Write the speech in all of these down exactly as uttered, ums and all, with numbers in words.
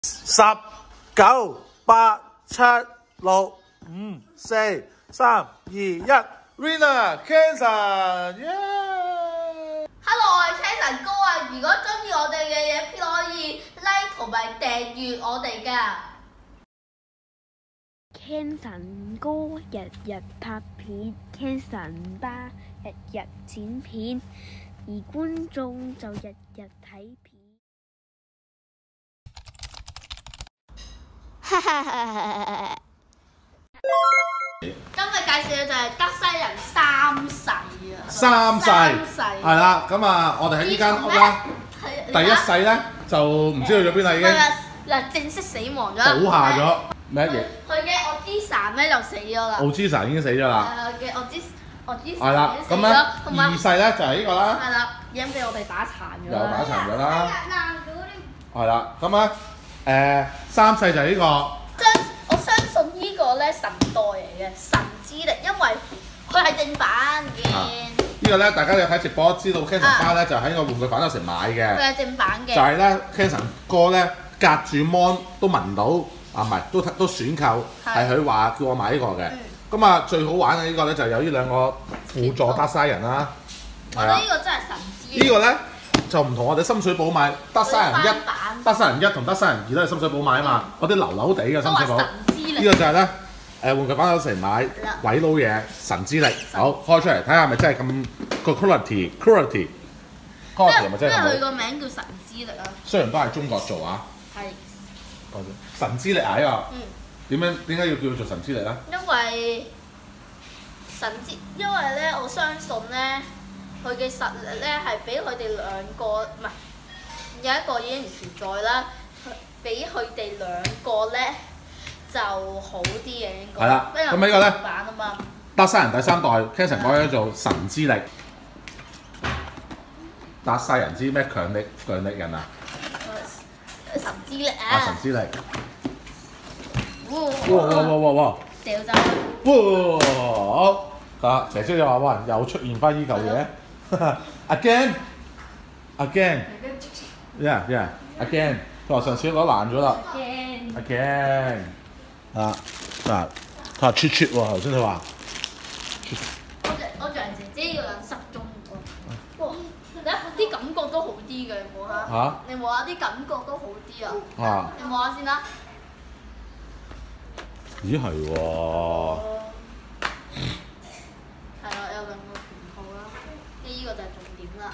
十九八七六五四三二一 ，Winner Kenson， 耶 ！Hello， 我係 Kenson 哥啊！如果中意我哋嘅嘢，可以 like 同埋訂閱我哋㗎。 Kenson 哥日日拍片 ，Kenson 爸日日剪片，而觀眾就日日睇片。 今日介紹嘅就係德西人三世啊！ 三世世係啦，咁啊，我哋喺呢間屋啦，第一世咧就唔知去咗邊啦已經。 嗱，正式死亡咗， 倒下咗咩嘢？ 佢嘅我之神咧就死咗啦。 奧茲神已經死咗啦。 誒嘅我之我之神係啦，咁咧二世咧就係呢個啦。 係啦，已經俾我哋打殘咗又打殘咗啦。 爛咗係啦，咁啊誒三世就係呢個。 將我相信呢個咧神代嚟嘅神之力，因為佢係正版嘅。 呢個咧大家有睇直播知道 Kenson 爸咧就喺個玩具反斗城買嘅。 佢係正版嘅。 就係咧 Kenson 哥咧隔住 mon 都聞到啊，唔係都都選購係佢話叫我買呢個嘅。咁啊最好玩嘅呢個咧就有呢兩個輔助德西人啦。 我覺得呢個真係神之力。 呢個咧就唔同我哋深水埗買德西人一、德西人一同德西人二都係深水埗買啊嘛，嗰啲流流地嘅深水埗。呢個就係咧誒玩具反斗城買鬼佬嘢神之力。好開出嚟睇下係咪真係咁個 quality，quality，quality 係咪真係咁好？ 因為佢個名叫神之力啊。 雖然都係中國做啊。 係。 神之力啊呢個。嗯。點樣點解要叫做神之力咧？ 因為神之，因為咧我相信咧，佢嘅實力咧係比佢哋兩個唔係有一個已經唔存在啦，比佢哋兩個咧就好啲嘅應該。 係啦，咁呢個咧版啊嘛。 德西人第三代 Kenson 改咗做神之力。德西人知咩強力強力人啊？ 神之力啊！ 啊神之力！ 哇哇哇哇哇哇！ 掉走去！ 哇！好啊，姐姐就話：哇，又出現翻呢嚿嘢，again，again，yeah yeah，again。佢話上次攞爛咗啦 ，again。啊啊！佢話 cheat cheat 喎，頭先佢話。 我就我就係姐姐個人失蹤喎。哇！你啲感覺都好啲嘅，你摸下。嚇！你摸下啲感覺都好啲啊！啊！你摸下先啦。 咦係喎！ 係啊，有兩個盤號啦，呢個就係重點啦。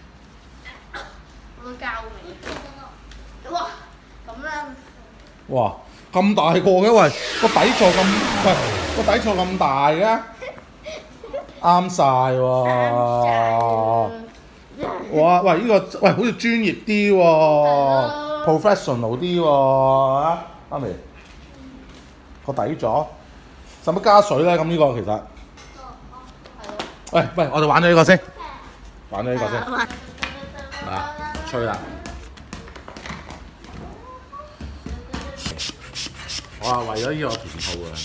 好多膠味。哇！咁咧。 哇！咁大個嘅喂，個底座咁喂，個底座咁大嘅，啱晒喎！哇！喂，呢個喂好似專業啲喎 ，professional 啲喎，媽咪。個底咗，使乜加水咧？咁呢個其實，喂喂，我哋玩咗呢個先，玩咗呢個先，啊，吹啦！我係為咗呢個團套啊！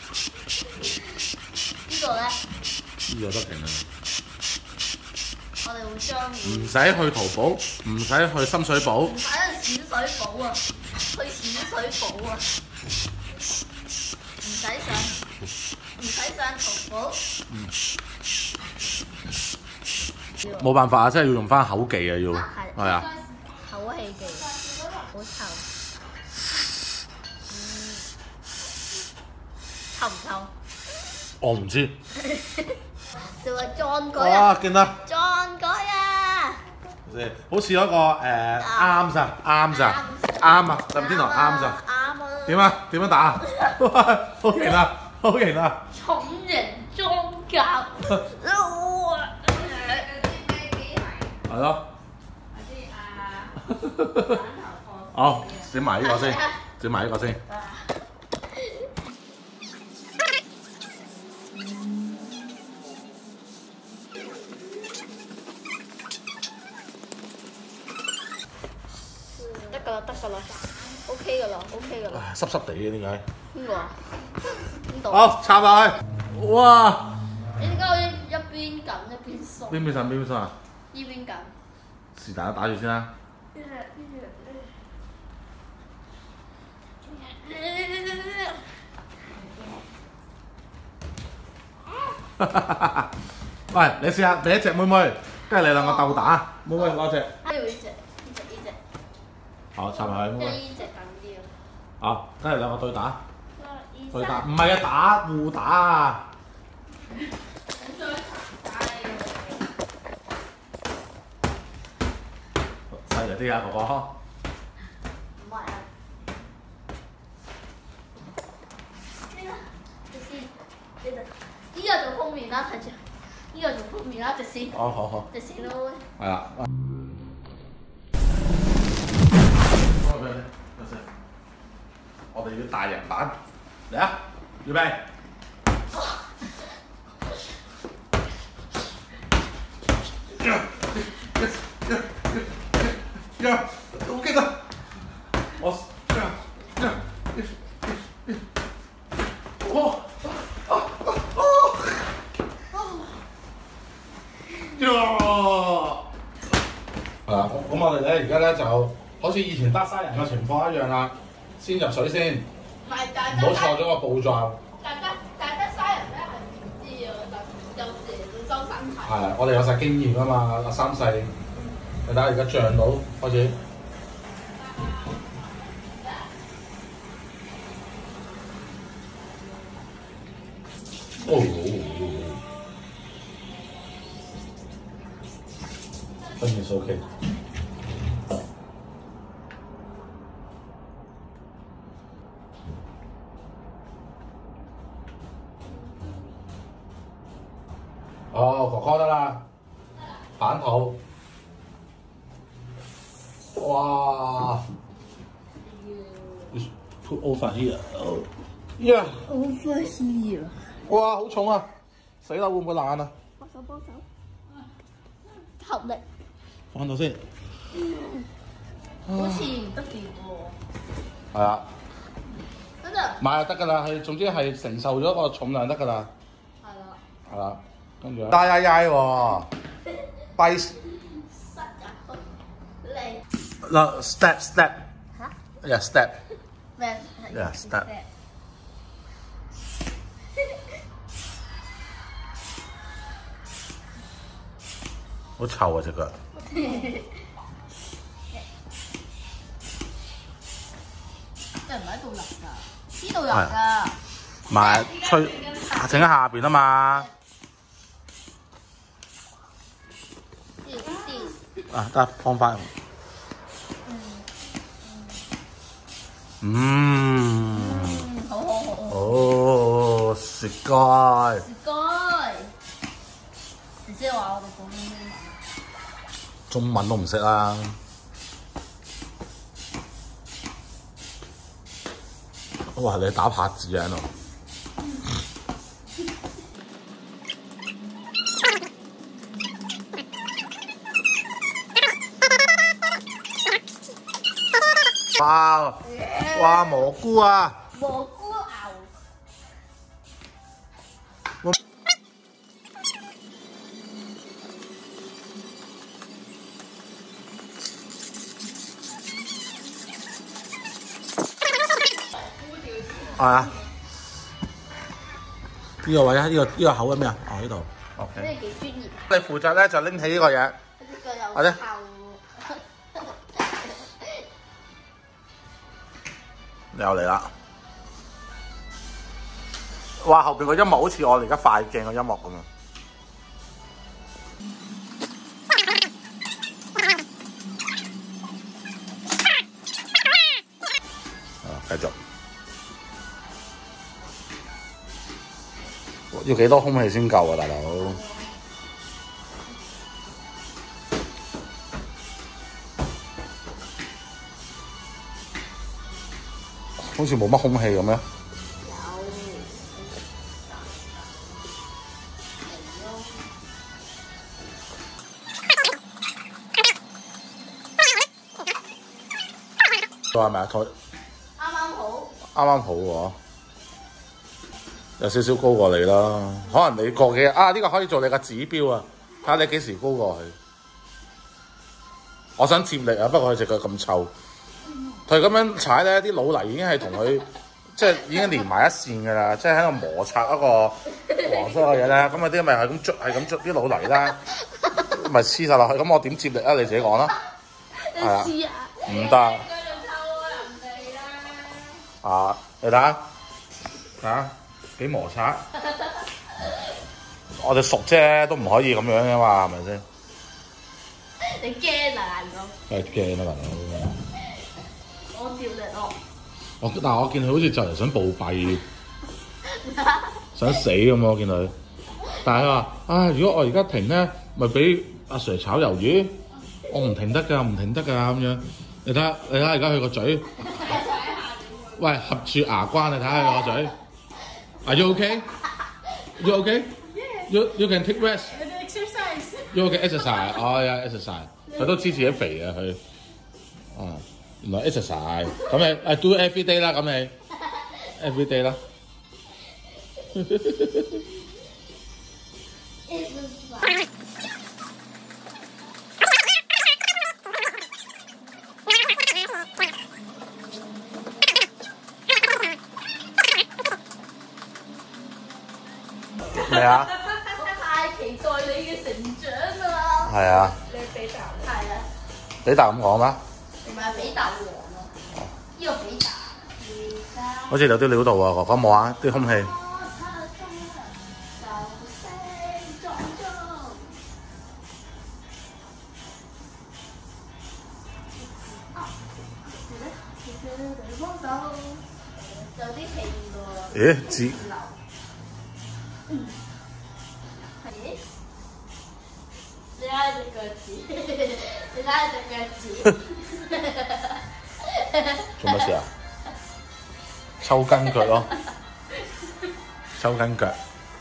呢個咧？ 呢個得勁啊！ 我哋會將唔使去淘寶，唔使去深水埗， 唔使去淺水埗啊！去淺水埗啊！唔使上，唔使上淘寶。 冇辦法啊！真係要用翻口技啊！要係啊！ 口氣技，好臭。臭唔臭？ 我唔知。 就話撞鬼啊！ 哇！見啦！ 撞鬼啊！ 好似嗰個誒啱咋啱咋啱啊！任天堂啱咋。 啱啊！ 點啊？點樣打啊？好型啊！好型啊！ 重型裝甲。 係咯。好，整埋呢個先，整埋呢個先。 得㗎啦，得㗎啦 ，OK 㗎啦 ，OK 㗎啦。 濕濕地嘅點解？ 邊個啊？邊度？ 好，插落去。哇！ 你點解可以一邊緊一邊鬆？ 邊邊上邊邊上啊？ 呢邊緊。 是但打住先啦。 喂，你試下俾一隻妹妹，跟住你兩個鬥打。妹妹攞隻， 呢度呢隻，呢隻呢隻， 好插埋去妹妹。 即係呢隻緊啲啊！ 好，跟住兩個對打， 一對打， 三唔係啊，打互打啊！ 想打你細力啲啊，哥哥。 唔係啊！呢個隻先，呢度呢個做封面啦，睇住，呢個做封面啦，隻先， 好好好。 隻先咯。 係啦。我哋要大人版，嚟啊！預備。呀！我記得，我呀呀哦啊啊呀！係啦，咁我哋咧而家咧就好似以前得沙人嘅情況一樣啦，先入水先， 唔係大唔好錯咗個步驟。 大家大家嘥人咧係唔知啊，就有時會收身體。 係，我哋有晒經驗啊嘛，阿三世，你睇下而家漲到開始。哦，分面是 OK。哦，哥哥得啦，反肚。哇 ！Put over here. Yeah. Over here。 哇，好重啊！死啦，會唔會爛啊？ 幫手幫手，合力， 放到先。 好似唔得掂喎。 係啊， 真係。 買就得㗎啦，係總之係承受咗個重量得㗎啦。 係啦。 係啦，跟住。大嗌嗌喎，閉。 塞入去，嚟。 嗱 ，step step。 嚇 ？Yeah step。 咩 Yeah step。好臭啊！隻腳。 即係唔喺度入㗎？呢度入㗎。 唔係吹整喺下邊啊嘛。 呢啲。 啊，得放翻。嗯。 嗯，好好好。 哦，雪糕。 雪糕。姐姐話我哋講英文。 中文都唔識啦。哇！你打拍子啊喺度。哇！哇蘑菇啊！ 蘑菇牛。 係啊，呢個位啊，呢個呢個口係咩啊？哦，呢度。 呢 OK。 個幾專業。 你負責咧就拎起呢個嘢。 或者。 又嚟啦！哇，後邊個音樂好似我哋而家快鏡嘅音樂咁樣。啊，繼續。要幾多空氣先夠啊，大佬？好似冇乜空氣咁咩？有。係咪啊？台啱啱好。 啱啱好喎，有少少高過你啦。可能你過幾日啊？呢、呢個可以做你嘅指標啊！睇下你幾時高過佢。我想接力啊，不過佢隻腳咁臭。佢咁樣踩咧，啲老泥已經係同佢即係已經連埋一線㗎啦，即係喺度摩擦一個黃色嘅嘢咧，咁嗰啲咪係咁捽，係咁捽啲老泥啦，咪黐晒落去。咁我點接力啊？你自己講啦。 你試下。 唔得。啊！你睇下，睇下幾摩擦。我哋熟啫，都唔可以咁樣噶嘛，係咪先？ 你驚啊，大佬？ 梗係驚啦，大佬。 我接力咯。 我但係我見佢好似就嚟想暴斃，想死咁喎，我見佢。但係佢話：啊，如果我而家停咧，咪俾阿 Sir 炒魷魚，我唔停得㗎，唔停得㗎咁樣。你睇下，你睇下而家佢個嘴，喂，合住牙關，你睇下佢個嘴。Are you okay? You okay? You you can take rest. You okay exercise? 哦呀 exercise， 佢都知自己肥啊佢。啊，原來 exercise。咁你誒 do every day 啦，咁你 every day 啦。咩啊？ 我太期待你嘅成長啦！ 係啊。 你比達係啊？ 比達咁講咩？ 唔係比達王啊！呢個比達。 好似有啲料到啊，哥哥冇啊，啲空氣。 有啲氣喎。 咦？字。 咦？你睇下隻腳趾，你睇下隻腳趾。 做乜事啊？抽筋腳咯，抽筋腳。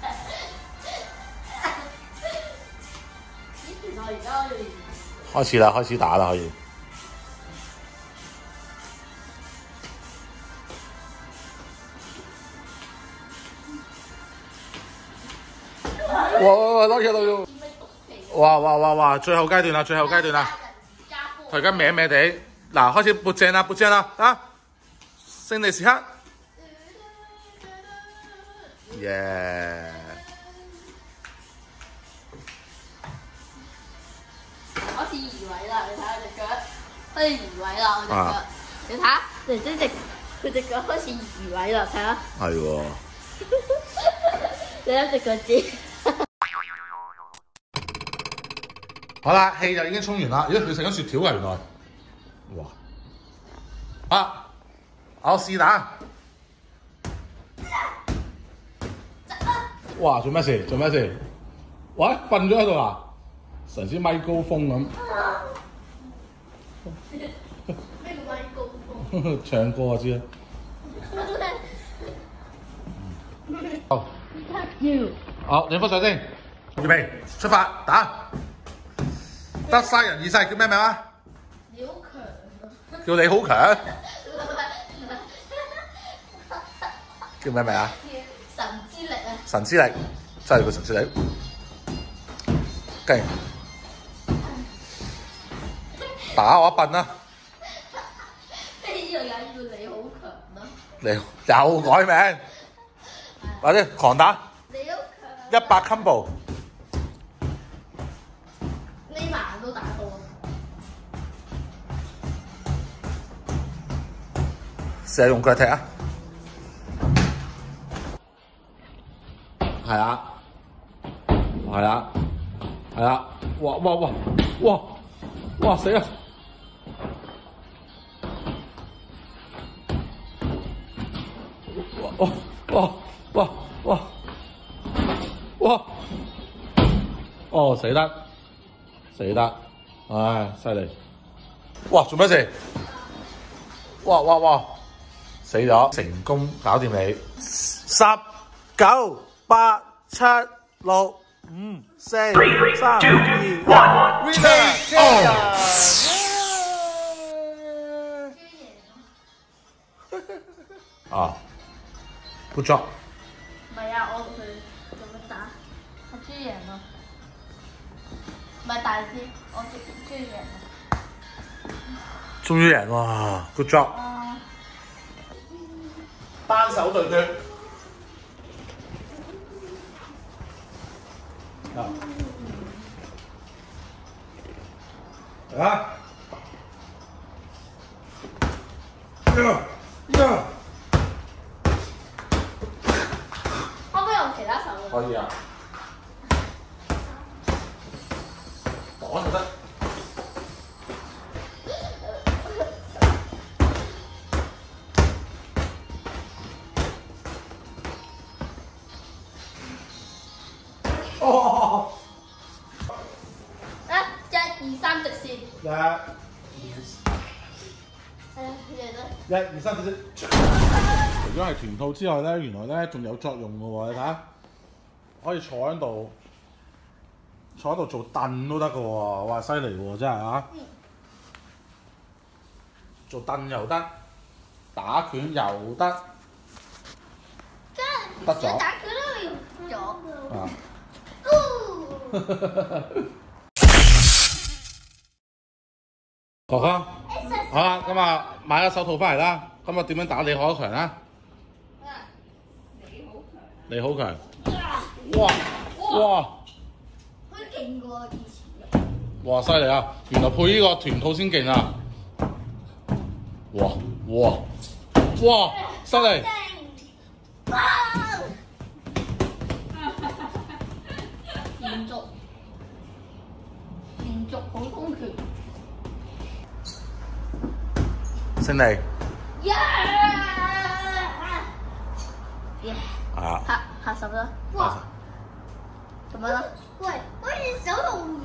原來而家我哋開始啦，開始打啦，可以。哇哇哇！攞嘢攞嘢！哇哇哇哇！最後階段啦，最後階段啦。佢而家歪歪地，嗱開始撥正啦，撥正啦，啊！勝利時刻。耶！ 開始移位啦，你睇下隻腳，開始移位啦，我隻腳。你睇下，姐姐隻佢隻腳開始移位啦，睇下。 係喎。 你睇隻腳趾。 好啦，氣就已經沖完啦。咦，佢食緊雪條㗎原來。哇！啊！我試打。哇！做咩事？做咩事？喂，瞓咗喺度啊！神仙咪高峰咁。 咩叫咪高峰？ 唱歌我知啦。好。好，影幅相先。預備，出發，打。得三人二世叫咩名啊？ 你好強啊！ 叫你好強。叫咩名啊？ 神之力啊！ 神之力，真係個神之力。跟住打我一笨啦！ 呢個人叫你好強咯。 你又改名，或者狂打你好強。 一百 combo。 呢晚都打到啊！ 試下用腳踢啊！係啊，係啊，係啊！哇哇哇哇哇死啦！哇哇哇哇哇！哦死得死得，唉犀利！哇做咩事？哇哇哇！死咗，成功搞掂你！十九八七六五四三二一 ，winner！ 啊 ，good job！ 唔係啊，我佢做乜打？阿朱贏咯，唔係大啲，我朱朱贏咯。 終於贏喎 ，good job！ 單手對決， 呀！ 可唔可以用其他手？ 可以啊，擋就得。哦！ 啊！一二三直線。 一、 係啊，你嚟啦。 一、二、三，直接。除咗係團套之外咧，原來咧仲有作用嘅喎，你睇下，可以坐喺度，坐喺度做凳都得嘅喎，哇！犀利喎，真係啊！ 嗯、 做凳又得，打拳又得，得咗。 打拳都用咗。 啊！哥哥，好啦，咁啊買咗手套翻嚟啦，咁啊點樣打李可強啊？李好強，哇哇！ 佢勁過以前。 哇！犀利啊！原來配呢個團套先勁啊！哇哇哇！犀利！ 連續連續普通拳。 勝利！ 耶！ 啊！ 下下手啦。哇！咁樣啦。喂，好似手同